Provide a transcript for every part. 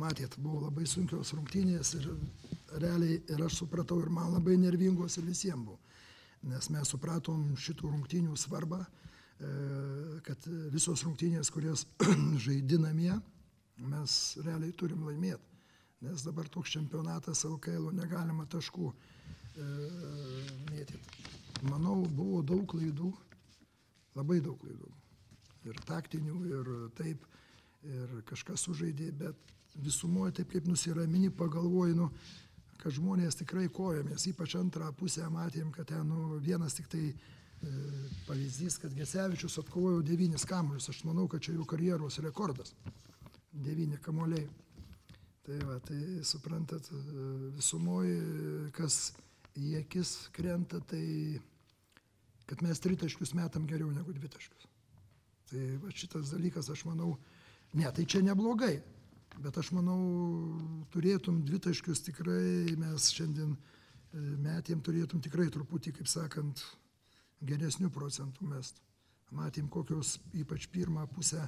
matėt, buvo labai sunkios rungtynės ir realiai ir aš supratau, ir man labai nervingos ir visiems buvo. Nes mes supratom šitų rungtynių svarbą, kad visos rungtynės, kurias žaidinamie, mes realiai turim laimėti. Nes dabar toks čempionatas LKL negalima taškų mėtyti. Manau, buvo daug klaidų, labai daug klaidų. Ir taktinių, ir taip, ir kažkas sužaidė, bet visumoje taip kaip nusiramini, pagalvoju, kad žmonės tikrai kojomės, ypač antrą pusę matėm, kad ten vienas tik tai pavyzdys, kad Gecevičius atkovojo 9 kamuolius. Aš manau, kad čia jau karjeros rekordas. 9 kamuoliai. Tai va, tai suprantat, visumoje, kas į akis krenta, tai kad mes 3 taškius metam geriau negu 2 taškius. Tai va, šitas dalykas, aš manau, ne, tai čia neblogai. Bet aš manau, turėtum 2 taškius tikrai, mes šiandien metėm turėtum tikrai truputį, kaip sakant, geresnių procentų mest. Matėm kokios, ypač pirmą pusę,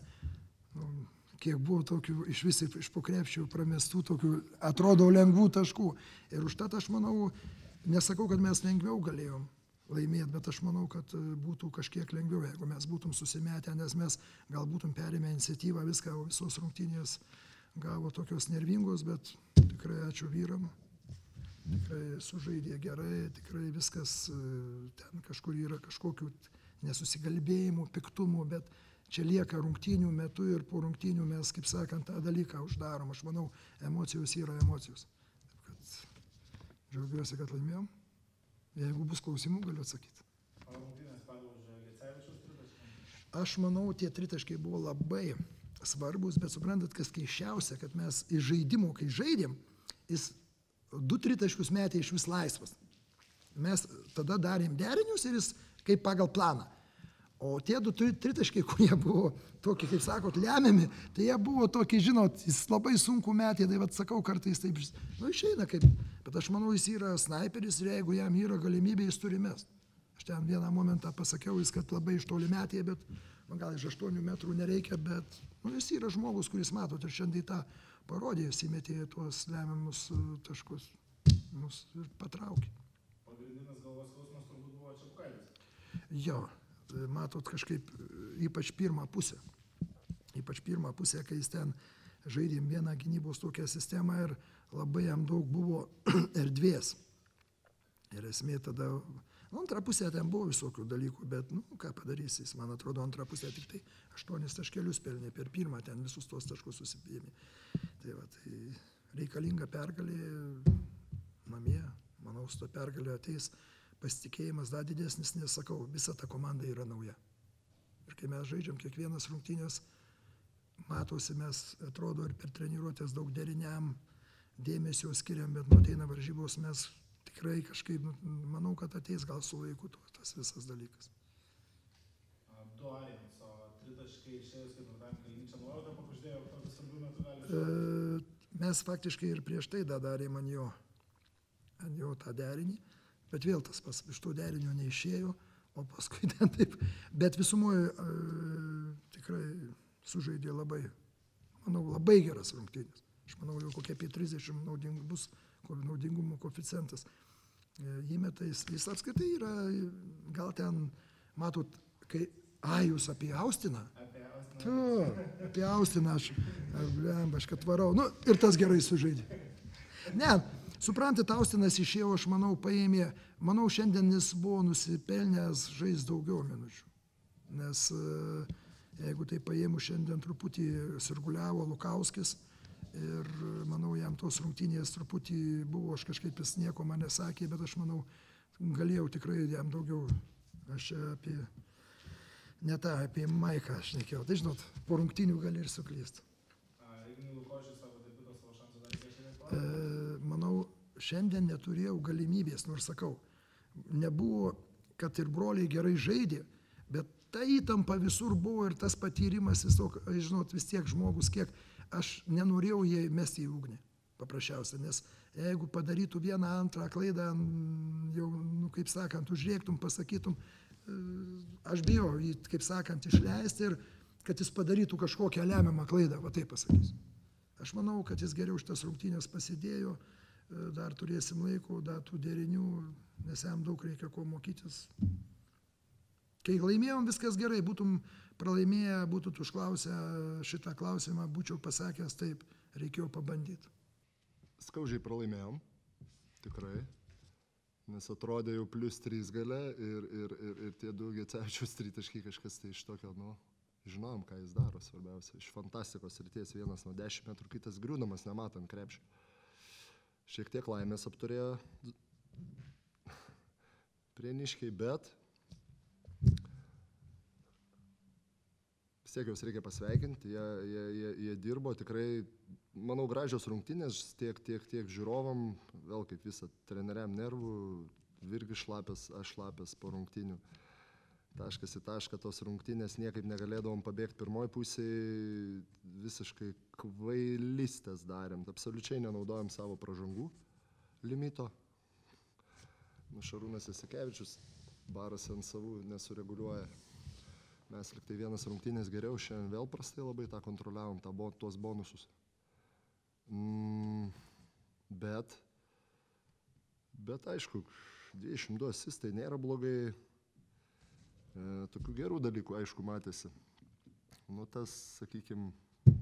kiek buvo tokių iš visi iš po krepšio pramestų, tokių atrodo lengvų taškų. Ir užtat aš manau, nesakau, kad mes lengviau galėjom laimėti, bet aš manau, kad būtų kažkiek lengviau, jeigu mes būtum susimetę, nes mes gal būtum perėmę iniciatyvą, viską, visos rungtynės gavo tokios nervingos, bet tikrai ačiū vyram, tikrai sužaidė gerai, tikrai viskas ten kažkur yra kažkokių nesusigalbėjimų, piktumų, bet čia lieka rungtynių metu ir po rungtynių mes, kaip sakant, tą dalyką uždarom. Aš manau, emocijos yra emocijos. Taip kad džiaugiuosi, kad laimėjom. Jeigu bus klausimų, galiu atsakyti. Ar rungtynės palaužė Gecevičiaus tritaškiai? Aš manau, tie tritaškiai buvo labai svarbus, bet suprantat, kas keisčiausia, kad mes iš žaidimo, kai žaidėm, jis 2 tritaškius metė iš vis laisvas. Mes tada darėm derinius ir jis kaip pagal planą. O tie 2 tritaškiai, kurie buvo tokie, kaip sakot, lemiami, tai jie buvo tokie, žinot, jis labai sunku metė, tai vat sakau kartais taip, išeina kaip, bet aš manau, jis yra snaiperis ir jeigu jam yra galimybė, jis turi mest. Aš ten vieną momentą pasakiau, jis kad labai iš toli metė, bet gal iš 8 metrų nereikia, bet jis yra žmogus, kuris matot ir šiandien tą parodė, jis įmetė tuos lemiamus taškus, mus ir patraukė. Pagrindinis galvos skausmas turbūt buvo Čepukaitis. Jo. Matot kažkaip, ypač pirmą pusę, kai jis ten žaidėm vieną gynybos tokią sistemą ir labai jam daug buvo erdvės. Ir esmė tada, antrą pusę ten buvo visokių dalykų, bet, ką padarys jis, man atrodo, antrą pusę tik tai 8 taškelius pelnė, per pirmą ten visus tos taškus susipėmė. Tai va, tai reikalinga pergalė namie, manau, su to pergalė ateis pasitikėjimas dar didesnis, nes sakau, visa ta komanda yra nauja. Ir kai mes žaidžiam kiekvienas rungtynės, matosi, mes atrodo ir per treniruotės daug deriniam dėmesio skiriam, bet ateina varžybos, mes tikrai kažkaip, manau, kad ateis gal su laiku tas visas dalykas. 2 arėmis, o 3 taškai išėjus ketvirtam kėliny, čia nuojautą pakuždėjo, tokius svarbių metų gali. Mes faktiškai ir prieš tai darėm ant jo tą derinį. Bet vėl tas iš to derinio neišėjo, o paskui ten taip. Bet visumoje tikrai sužaidė labai, manau, labai geras rungtynės. Aš manau, jau kokie apie 30 bus naudingumo koeficientas. Įmeta jis apskritai yra, gal ten, matot, kai, jūs apie Austiną? Apie Austiną aš kad varau. Ir tas gerai sužaidė. Ne. Suprantat, Austinas išėjo, aš manau, paėmė, manau, šiandien jis buvo nusipelnęs žais daugiau minučių. Nes jeigu tai paėmų šiandien truputį sirguliavo Lukauskis ir manau, jam tos rungtynės truputį buvo, aš kažkaip jis nieko man nesakė, bet aš manau, galėjau tikrai jam daugiau, aš čia apie, ne tą, apie Maiką aš nekėjau. Tai žinot, po rungtynių gali ir suklysti. Manau, šiandien neturėjau galimybės, nors sakau, nebuvo, kad ir broliai gerai žaidė, bet ta įtampa visur buvo ir tas patyrimas, žinot, vis tiek žmogus, kiek aš nenorėjau jį mesti į ugnį, paprasčiausia, nes jeigu padarytų vieną antrą klaidą, jau, kaip sakant, užrėktum, pasakytum, aš bijau jį, kaip sakant, išleisti ir kad jis padarytų kažkokią lemiamą klaidą, va taip pasakysiu. Aš manau, kad jis geriau šitas rungtynės pasidėjo, dar turėsim laiko, dar tų derinių, nes jam daug reikia ko mokytis. Kai laimėjom, viskas gerai, būtum pralaimėję, būtų užklausę šitą klausimą, būčiau pasakęs taip, reikėjo pabandyti. Skaudžiai pralaimėjom, tikrai, nes atrodė jau +3 gale ir tie 2 Gecevičiaus tritaškiai kažkas tai iš tokio, žinojom, ką jis daro, svarbiausia. Iš fantastikos srities, vienas nuo 10 metrų, kitas griūdamas, nematant krepšio. Šiek tiek laimės apturėjo prieniškiai, bet vis tiek juos reikia pasveikinti, jie dirbo tikrai, manau, gražios rungtynės, tiek žiūrovam, vėl kaip visą treneriam nervų, Virgis šlapės, aš šlapės po rungtynių. Taškas į tašką tos rungtynės, niekaip negalėdavom pabėgti pirmoj pusėje, visiškai kvailystės darėm, absoliučiai nenaudojom savo pražangų limito. Šarūnas Jasikevičius barasi ant savų, nesureguliuoja. Mes liktai vienas rungtynės geriau, šiandien vėl prastai labai tą kontroliavom, tuos bonusus. Bet aišku, 22 asistai nėra blogai. Tokių gerų dalykų, aišku, matėsi. Tas, sakykime,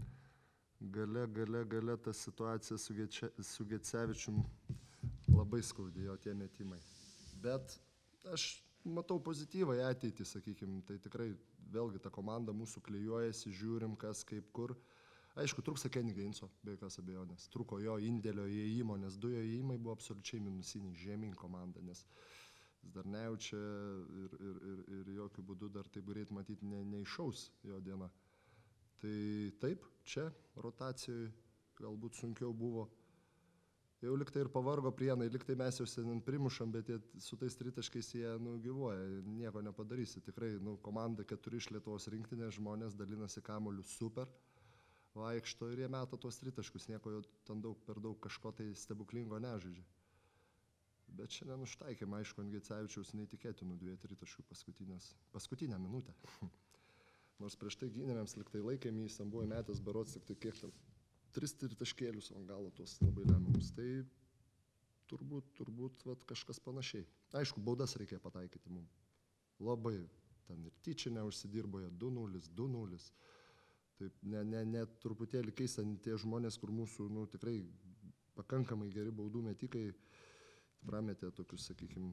gale ta situacija su Gecevičium labai skaudėjo tie metimai. Bet aš matau pozityvą į ateitį, sakykime, tai tikrai vėlgi ta komanda mūsų klijuojasi, žiūrim kas, kaip, kur. Aišku, trūksta Kenny Gainso, be jokios abejonės. Trūko jo indėlio įėjimo, nes 2 jo įėjimai buvo absoliučiai minusiniai, žemyn komanda, nes jis dar nejaučia ir jokių būdų dar taip greit matyti neišaus jo diena. Tai taip, čia rotacijoje galbūt sunkiau buvo. Jau liktai ir pavargo Prienai, liktai mes jau seniai primušam, bet su tais tritaškais jie gyvuoja, nieko nepadarysi. Tikrai komanda 4 iš Lietuvos rinktinės, žmonės dalinasi kamuoliu super, vaikšto ir jie meta tuos tritaškus, nieko jau ten per daug kažko tai stebuklingo nežaidžia. Bet šiandien užtaikėm, aišku, ant Gecevičiaus neįtikėtinų 2 tritaškų paskutinę minutę. Nors prieš tai gynėmėms liktai laikėm, jis ten buvo įmetęs berods tik tai kiek ten 3 tritaškėlius ant galo tuos labai lemiamus. Tai turbūt kažkas panašiai. Aišku, baudas reikia pataikyti mums. Labai ten ir tyčia neužsidirbo jie 2-0, 2-0. Taip, ne truputėlį keista tie žmonės, kur mūsų tikrai pakankamai geri baudų metikai prametė tokius, sakykime,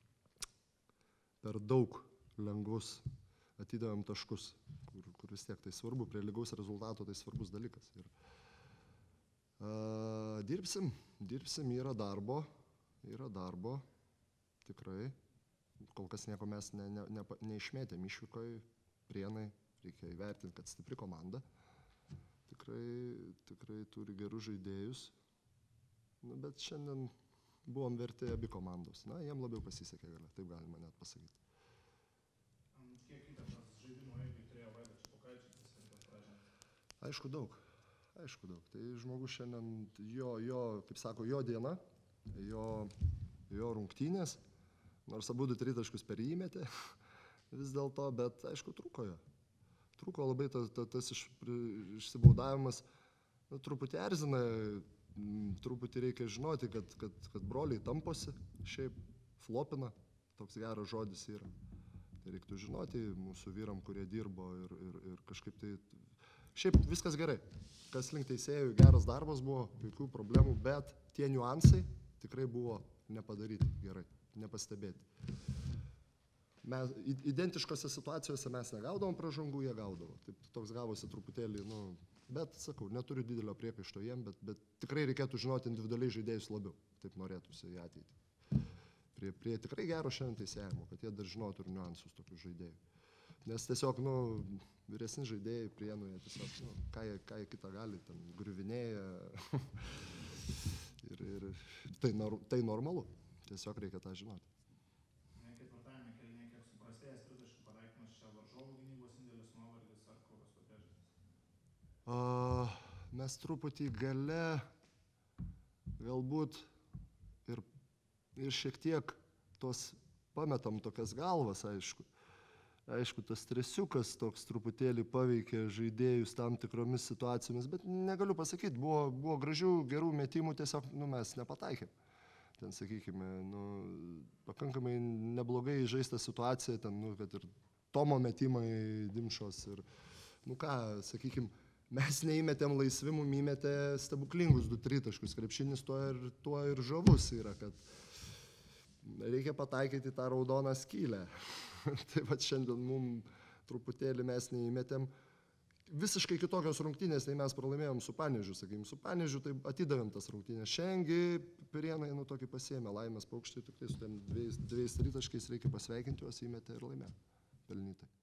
per daug lengvus atidavėm taškus, kur vis tiek tai svarbu, prie lygaus rezultato tai svarbus dalykas. Ir dirbsim, yra darbo, tikrai. Kol kas nieko mes neišmėtėm išvykoje, Prienai, reikia įvertinti, kad stipri komanda. Tikrai turi gerus žaidėjus, bet šiandien buvom verti abi komandos. Jiem labiau pasisekė, taip galima net pasakyti. Kiek įtakos žaidimo eigai turėjo Vaidas Čepukaitis ir pradžiant? Aišku, daug. Tai žmogus šiandien, kaip sako, jo diena, jo rungtynės, nors abu 2 tritaškus per jį metė vis dėlto, bet aišku, trūko jo. Trūko labai tas išsibaudavimas, truputį erzina, truputį reikia žinoti, kad broliai tamposi, šiaip flopina, toks geras žodis yra. Tai reiktų žinoti mūsų vyram, kurie dirbo ir kažkaip tai... Šiaip viskas gerai. Kas link teisėjų, geras darbas buvo, jokių problemų, bet tie niuansai tikrai buvo nepadaryti gerai, nepastebėti. Identiškose situacijose mes negaudavom pražangų, jie gaudavo. Taip, toks gavosi truputėlį, bet sakau, neturiu didelio priekaišto jiem, bet tikrai reikėtų žinoti individualiai žaidėjus labiau, taip norėtųsi į ateitį. Prie tikrai gero šiandien teisėjimo, kad jie dar žinotų ir niuansus tokių žaidėjų. Nes tiesiog, vyresni žaidėjai Prienų, jie tiesiog, ką jie kitą gali, ten griuvinėja. Ir tai normalu, tiesiog reikia tą žinoti. Ketvirtajame kėlinyje kiek suprastėjęs tritaškų pataikymas, čia varžovų gynybos indėlis, nuovargis ar kokios priežastys? Mes truputį gale, galbūt ir šiek tiek tos pametam tokias galvas, aišku. aišku, tas stresiukas toks truputėlį paveikė žaidėjus tam tikromis situacijomis, bet negaliu pasakyti, buvo gražių, gerų metimų, tiesiog mes nepataikėm. Ten, sakykime, pakankamai neblogai žaista situacija, ten, kad ir Tomo metimai Dimšos ir, sakykime, mes neįmetėm laisvi, mum įmetė stebuklingus 2 tritaškus. Krepšinis tuo ir žavus yra, kad reikia pataikyti tą raudoną skylę. Tai va šiandien mums truputėlį mes neįmetėm. Visiškai kitokios rungtynės, nei mes pralaimėjom su Panevėžiu, sakykime. Su Panevėžiu tai atidavėm tas rungtynės. Šiandien Pirėnai tokį pasiėmė laimės paukštį, tik tai su 2 tritaškais reikia pasveikinti juos, įmetė ir laimėjo pelnytai.